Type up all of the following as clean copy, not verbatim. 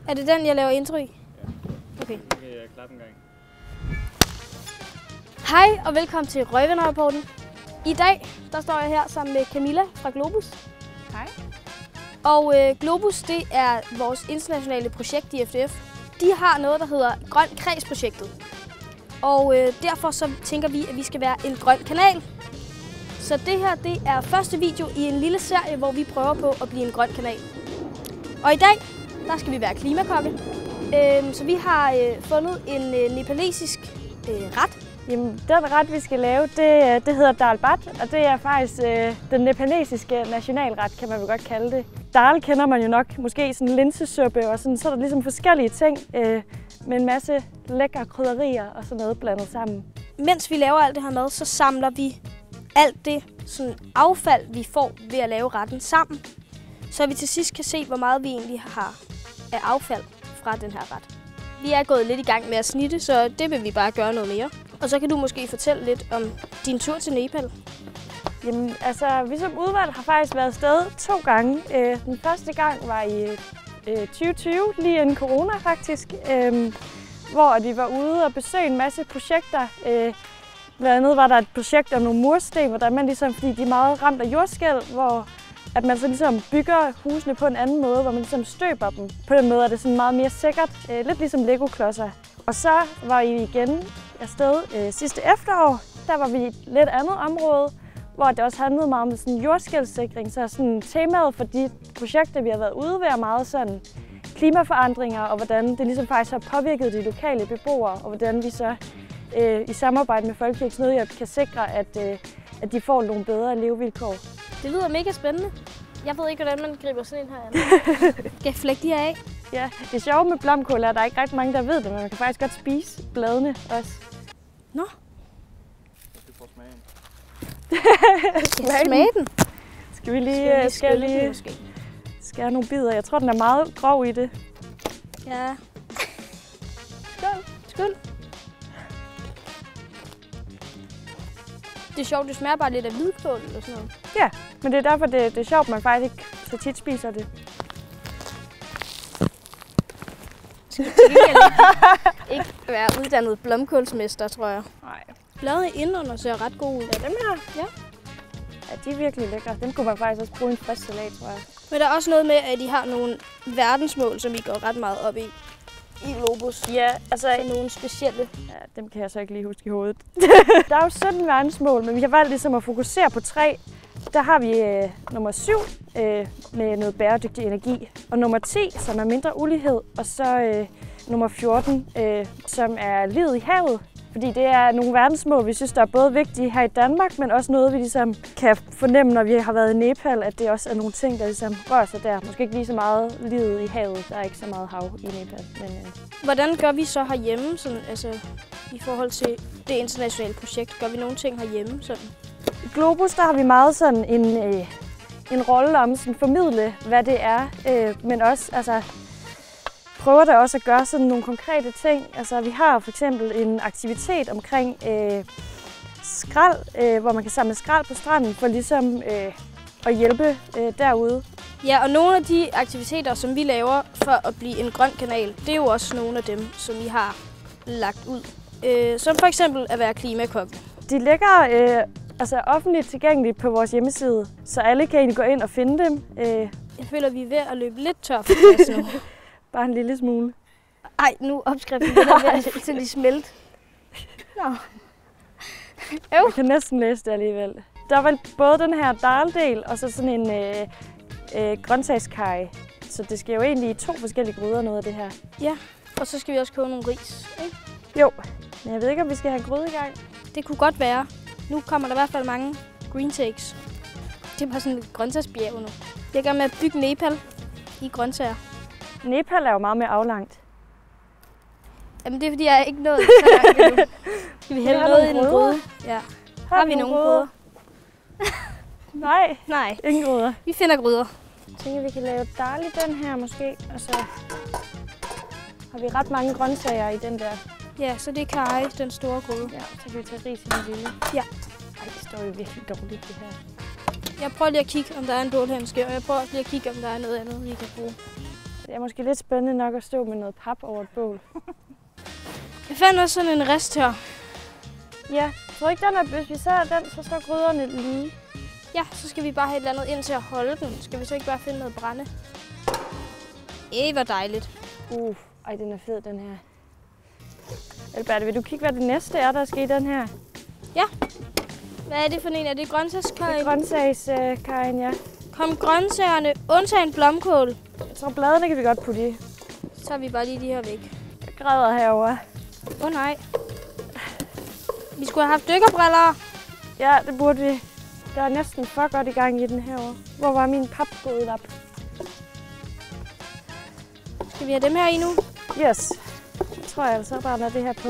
Er det den, jeg laver intro i? Ja. Okay. Okay, jeg klapper en gang. Hej og velkommen til Røgvenner-rapporten. I dag der står jeg her sammen med Camilla fra Globus. Hej. Og Globus, det er vores internationale projekt i FDF. De har noget, der hedder Grøn Kreds-projektet. Og derfor så tænker vi, at vi skal være en grøn kanal. Så det her, det er første video i en lille serie, hvor vi prøver på at blive en grøn kanal. Og i dag, der skal vi være klimakokke. Så vi har fundet en nepalesisk ret. Jamen, den ret, vi skal lave, det hedder Dal Bhat, og det er faktisk den nepalesiske nationalret, kan man vel godt kalde det. Dal kender man jo nok, måske sådan linsesuppe, og sådan, så er der ligesom forskellige ting med en masse lækre krydderier og sådan noget blandet sammen. Mens vi laver alt det her mad, så samler vi alt det sådan affald, vi får ved at lave retten sammen, så vi til sidst kan se, hvor meget vi egentlig har af affald fra den her ret. Vi er gået lidt i gang med at snitte, så det vil vi bare gøre noget mere. Og så kan du måske fortælle lidt om din tur til Nepal. Jamen, altså, vi som udvalg har faktisk været afsted 2 gange. Den første gang var i 2020, lige inden corona faktisk, hvor vi var ude og besøge en masse projekter. Blandt andet var der et projekt om nogle mursten, hvor man ligesom, fordi de er meget ramt af jordskælv, hvor at man så ligesom bygger husene på en anden måde, hvor man ligesom støber dem. På den måde er det sådan meget mere sikkert, lidt ligesom Lego-klodser. Og så var vi igen afsted sidste efterår. Der var vi i et lidt andet område, hvor det også handlede meget om sådan jordskælvssikring. Så sådan temaet for de projekter, vi har været ude ved, er meget sådan klimaforandringer, og hvordan det ligesom faktisk har påvirket de lokale beboere, og hvordan vi så i samarbejde med Folkekirkens Nødhjælp kan sikre, at de får nogle bedre levevilkår. Det lyder mega spændende. Jeg ved ikke, hvordan man griber sådan en her an. Skal jeg flække de her af? Ja, det sjove med blomkål er, at der er ikke rigtig mange, der ved det, men man kan faktisk godt spise bladene også. Nå. Du får smagen. Skal jeg smage den? Skal vi lige skære nogle bidder? Jeg tror, den er meget grov i det. Ja. Skål. Skål. Det er sjovt, det smager bare lidt af hvidkål eller sådan noget. Ja, men det er derfor, det er sjovt, man faktisk ikke så tit spiser det. Skal ikke være uddannet blomkålsmester, tror jeg. Nej. Bladet indenunder ser ret gode ud. Ja, dem her. Ja. Ja, de er virkelig lækre. Dem kunne man faktisk også bruge i en frisk salat, tror jeg. Men der er også noget med, at de har nogle verdensmål, som I går ret meget op i Globus. Ja, altså Så nogle specielle. Ja, dem kan jeg så ikke lige huske i hovedet. Der er jo 17 verdensmål, men vi har valgt ligesom at fokusere på 3. Der har vi nummer 7 med noget bæredygtig energi, og nummer 10, som er mindre ulighed, og så nummer 14, som er livet i havet. Fordi det er nogle verdensmål, vi synes, der er både vigtige her i Danmark, men også noget, vi ligesom kan fornemme, når vi har været i Nepal, at det også er nogle ting, der ligesom rører sig der. Måske ikke lige så meget livet i havet, der er ikke så meget hav i Nepal. Men, Hvordan gør vi så herhjemme, sådan, altså, i forhold til det internationale projekt? Gør vi nogle ting herhjemme? Sådan? I Globus der har vi meget sådan en rolle om at formidle, hvad det er, men også altså, prøver der også at gøre sådan nogle konkrete ting. Altså, vi har for eksempel en aktivitet omkring skrald, hvor man kan samle skrald på stranden for ligesom at hjælpe derude. Ja, og nogle af de aktiviteter, som vi laver for at blive en grøn kanal, det er jo også nogle af dem, som vi har lagt ud. Som for eksempel at være klimakok. De ligger altså offentligt tilgængeligt på vores hjemmeside, så alle kan egentlig gå ind og finde dem. Jeg føler, vi er ved at løbe lidt tør for plads nu. Bare en lille smule. Ej, nu opskriften er ved at smelte. Nå. Jeg kan næsten læse det alligevel. Der var både den her dal-del og så sådan en grøntsagskage. Så det skal jo egentlig i 2 forskellige gryder, noget af det her. Ja, og så skal vi også koge nogle ris, ikke? Jo, men jeg ved ikke, om vi skal have en gryde i gang. Det kunne godt være. Nu kommer der i hvert fald mange green takes. Det er bare sådan et grøntsagsbjerg nu. Jeg er i gang med at bygge Nepal i grøntsager. Nepal er jo meget mere aflangt. Jamen det er fordi, jeg ikke nået så langt endnu. Skal vi hælde noget i en gryde? Ja. Har vi nogle gryder? Nej. Nej. Ingen gryder. Vi finder gryder. Jeg tænker, vi kan lave dal i den her måske, og så har vi ret mange grøntsager i den der. Ja, så det er karry, den store gryde. Ja, så kan vi tage ris i den lille. Ja. Ej, det står jo virkelig dårligt, det her. Jeg prøver lige at kigge, om der er en bålhandske, og jeg prøver også lige at kigge, om der er noget andet, vi kan bruge. Det er måske lidt spændende nok at stå med noget pap over et bål. Jeg fandt også sådan en rist her. Ja, jeg tror ikke, hvis vi ser den, så står gryderne lige. Ja, så skal vi bare have et eller andet ind til at holde den. Skal vi så ikke bare finde noget brænde? Hvor dejligt. Ej, den er fed, den her. Albert, vil du kigge, hvad det næste er, der skal i den her? Ja. Hvad er det for en? Er det grøntsagskajen? Det er grøntsagskajen, ja. Kom grøntsagerne, undtagen blomkål. Jeg tror, bladene kan vi godt putte i. Så tager vi bare lige de her væk. Jeg græder herovre. Nej. Vi skulle have haft dykkerbriller. Ja, det burde vi. Der er næsten for godt i gang i den herovre. Hvor var min pap gået op? Skal vi have dem her i nu? Yes. Jeg tror jeg altså bare det her på.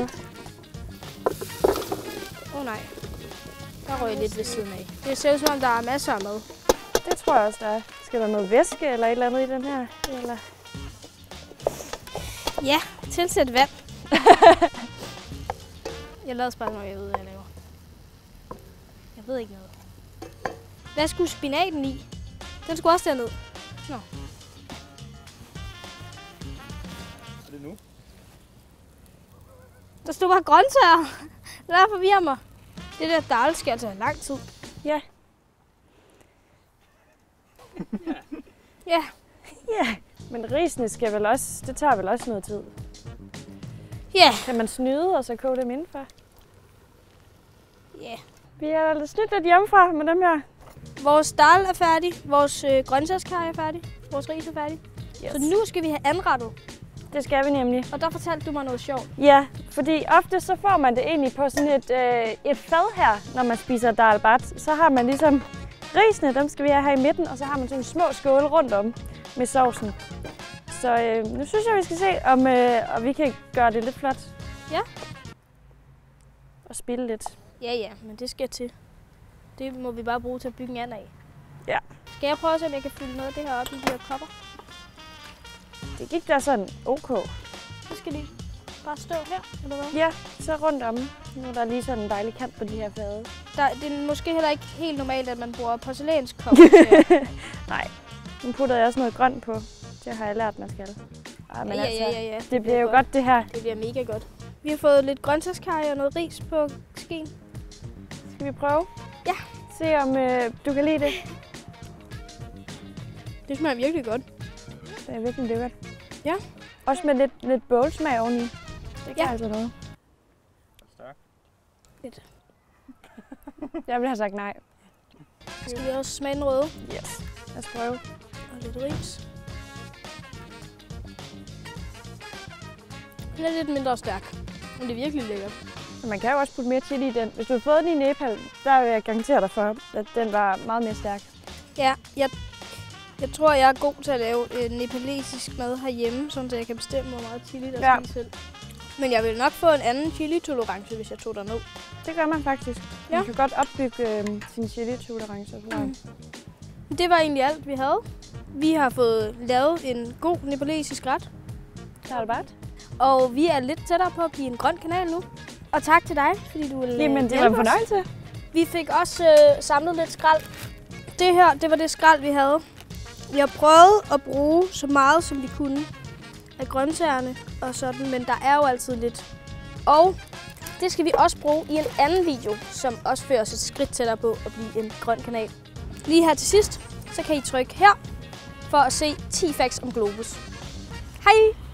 Nej. Der røg lidt ved siden af. Det ser ud som om, der er masser af mad. Det tror jeg også, der er. Skal der noget væske eller et eller andet i den her? Eller? Ja, tilsæt vand. Jeg lader bare noget, jeg ved, hvad jeg laver. Jeg ved ikke noget. Hvad skulle spinaten i? Den skulle også derned. Nå. Er det nu? Der stod bare grøntsager. Det der forvirrer mig. Det der dal skal altså have lang tid. Ja. Ja. Ja. Men risene skal vel også, det tager vel også noget tid. Ja. Kan man snyde og så koge dem indenfor? Ja. Vi har altså snydt lidt hjemmefra med dem her. Vores dal er færdig. Vores grøntsagskage er færdig. Vores ris er færdig. Yes. Så nu skal vi have anrettet. Det skal vi nemlig. Og der fortalte du mig noget sjovt. Ja, fordi ofte så får man det egentlig på sådan et fad her, når man spiser dal bat. Så har man ligesom risene, dem skal vi have her i midten, og så har man sådan små skåle rundt om med sovsen. Så nu synes jeg, vi skal se, om vi kan gøre det lidt flot. Ja. Og spille lidt. Ja, men det skal til. Det må vi bare bruge til at bygge en anden af. Ja. Skal jeg prøve at se, om jeg kan fylde noget af det her op i de her kopper? Det gik da sådan ok. Så skal de bare stå her, eller hvad? Ja, så rundt om. Nu er der lige sådan en dejlig kant på de her fade. Det er måske heller ikke helt normalt, at man bruger porcelænskop. Nej, nu putter jeg også noget grønt på. Det har jeg lært, man skal. Ej, men Ja. Det bliver jo godt det her. Det bliver mega godt. Vi har fået lidt grøntsagskage og noget ris på skeen. Skal vi prøve? Ja. Se om du kan lide det. Det smager virkelig godt. Det er virkelig lækkert. Ja. Også med lidt bålsmag oveni. Det kan altså noget. Stærk. Lidt. Jeg ville have sagt nej. Skal vi også smage den røde? Yes. Lad os prøve. Og lidt ris. Den er lidt mindre stærk, men det er virkelig lækkert. Man kan jo også putte mere chili i den. Hvis du har fået den i Nepal, der vil jeg garantere dig for, at den var meget mere stærk. Ja, jeg tror, jeg er god til at lave nepalesisk mad herhjemme, så jeg kan bestemme, hvor meget chili der skal i selv. Men jeg vil nok få en anden chili-tolerance, hvis jeg tog derned. Det gør man faktisk. Ja. Man kan godt opbygge sin chili-tolerance. Det var egentlig alt, vi havde. Vi har fået lavet en god nepalesisk ret. Dal bat. Og vi er lidt tættere på at blive en grøn kanal nu. Og tak til dig, fordi du ville Jamen, det var en fornøjelse. Vi fik også samlet lidt skrald. Det her, det var det skrald, vi havde. Vi har prøvet at bruge så meget, som vi kunne af grøntsagerne og sådan, men der er jo altid lidt. Og det skal vi også bruge i en anden video, som også fører os et skridt tættere på at blive en grøn kanal. Lige her til sidst, så kan I trykke her for at se 10 facts om Globus. Hej!